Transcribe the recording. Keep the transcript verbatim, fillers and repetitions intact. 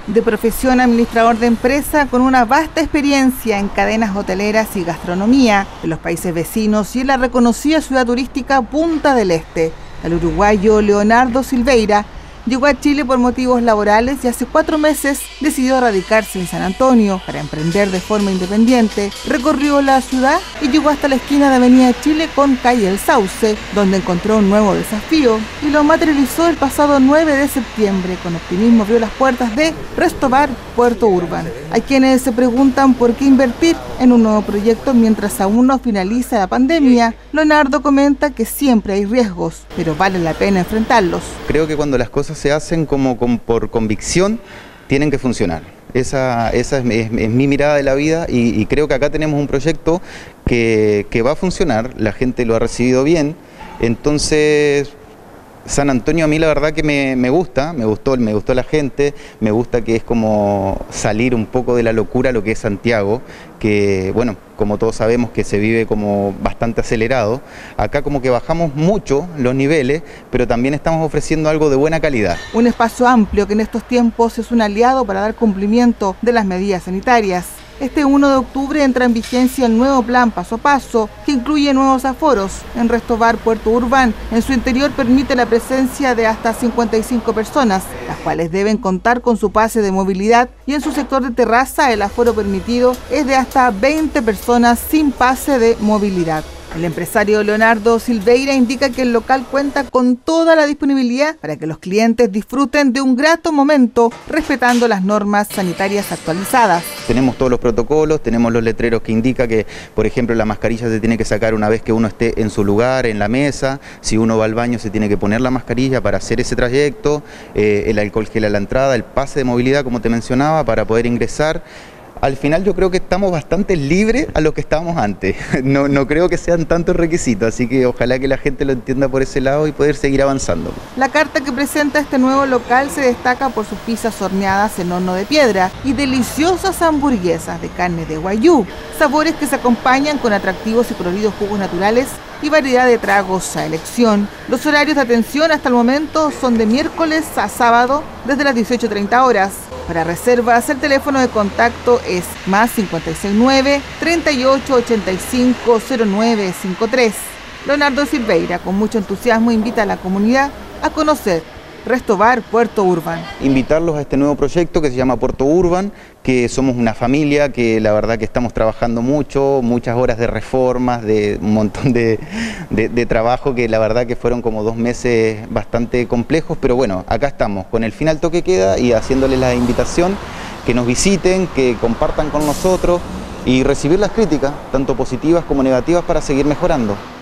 De profesión administrador de empresa con una vasta experiencia en cadenas hoteleras y gastronomía de los países vecinos y en la reconocida ciudad turística Punta del Este, el uruguayo Leonardo Silveira llegó a Chile por motivos laborales y hace cuatro meses decidió radicarse en San Antonio para emprender de forma independiente. Recorrió la ciudad y llegó hasta la esquina de Avenida Chile con calle El Sauce, donde encontró un nuevo desafío y lo materializó el pasado nueve de septiembre. Con optimismo abrió las puertas de Restobar Puerto Urban. Hay quienes se preguntan por qué invertir en un nuevo proyecto mientras aún no finaliza la pandemia. Leonardo comenta que siempre hay riesgos, pero vale la pena enfrentarlos. Creo que cuando las cosas se hacen como con, por convicción, tienen que funcionar. Esa, esa es, es, es mi mirada de la vida y, y creo que acá tenemos un proyecto que, que va a funcionar, la gente lo ha recibido bien, entonces San Antonio a mí la verdad que me, me gusta, me gustó, me gustó la gente, me gusta que es como salir un poco de la locura lo que es Santiago, que bueno, como todos sabemos que se vive como bastante acelerado. Acá como que bajamos mucho los niveles, pero también estamos ofreciendo algo de buena calidad. Un espacio amplio que en estos tiempos es un aliado para dar cumplimiento de las medidas sanitarias. Este uno de octubre entra en vigencia el nuevo plan Paso a Paso, que incluye nuevos aforos. En Restobar Puerto Urban, en su interior permite la presencia de hasta cincuenta y cinco personas, las cuales deben contar con su pase de movilidad, y en su sector de terraza el aforo permitido es de hasta veinte personas sin pase de movilidad. El empresario Leonardo Silveira indica que el local cuenta con toda la disponibilidad para que los clientes disfruten de un grato momento respetando las normas sanitarias actualizadas. Tenemos todos los protocolos, tenemos los letreros que indica que, por ejemplo, la mascarilla se tiene que sacar una vez que uno esté en su lugar, en la mesa. Si uno va al baño se tiene que poner la mascarilla para hacer ese trayecto, eh, el alcohol gel a la entrada, el pase de movilidad, como te mencionaba, para poder ingresar. Al final yo creo que estamos bastante libres a lo que estábamos antes, no, no creo que sean tantos requisitos, así que ojalá que la gente lo entienda por ese lado y poder seguir avanzando. La carta que presenta este nuevo local se destaca por sus pizzas horneadas en horno de piedra y deliciosas hamburguesas de carne de guayú, sabores que se acompañan con atractivos y coloridos jugos naturales y variedad de tragos a elección. Los horarios de atención hasta el momento son de miércoles a sábado desde las dieciocho treinta horas. Para reservas, el teléfono de contacto es más cinco seis nueve, treinta y ocho ochenta y cinco, cero nueve cincuenta y tres. Leonardo Silveira, con mucho entusiasmo, invita a la comunidad a conocer Restobar Puerto Urban. Invitarlos a este nuevo proyecto que se llama Puerto Urban, que somos una familia que la verdad que estamos trabajando mucho, muchas horas de reformas, de un montón de, de, de trabajo que la verdad que fueron como dos meses bastante complejos, pero bueno, acá estamos con el final toque queda y haciéndoles la invitación que nos visiten, que compartan con nosotros y recibir las críticas, tanto positivas como negativas, para seguir mejorando.